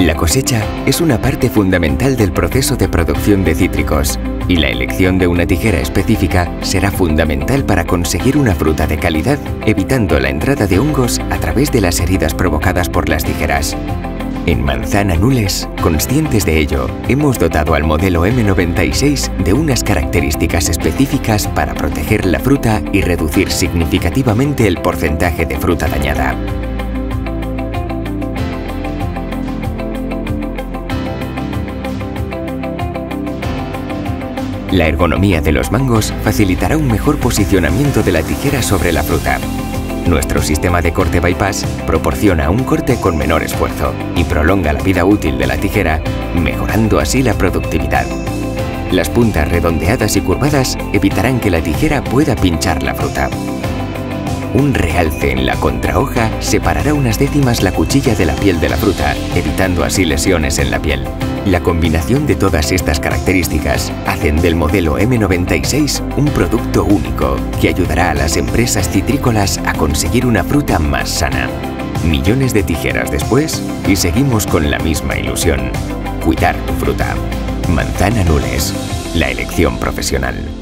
La cosecha es una parte fundamental del proceso de producción de cítricos y la elección de una tijera específica será fundamental para conseguir una fruta de calidad, evitando la entrada de hongos a través de las heridas provocadas por las tijeras. En Manzana Nules, conscientes de ello, hemos dotado al modelo M96 de unas características específicas para proteger la fruta y reducir significativamente el porcentaje de fruta dañada. La ergonomía de los mangos facilitará un mejor posicionamiento de la tijera sobre la fruta. Nuestro sistema de corte bypass proporciona un corte con menor esfuerzo y prolonga la vida útil de la tijera, mejorando así la productividad. Las puntas redondeadas y curvadas evitarán que la tijera pueda pinchar la fruta. Un realce en la contrahoja separará unas décimas la cuchilla de la piel de la fruta, evitando así lesiones en la piel. La combinación de todas estas características hacen del modelo M96 un producto único que ayudará a las empresas citrícolas a conseguir una fruta más sana. Millones de tijeras después y seguimos con la misma ilusión: cuidar tu fruta. Manzana Nules, la elección profesional.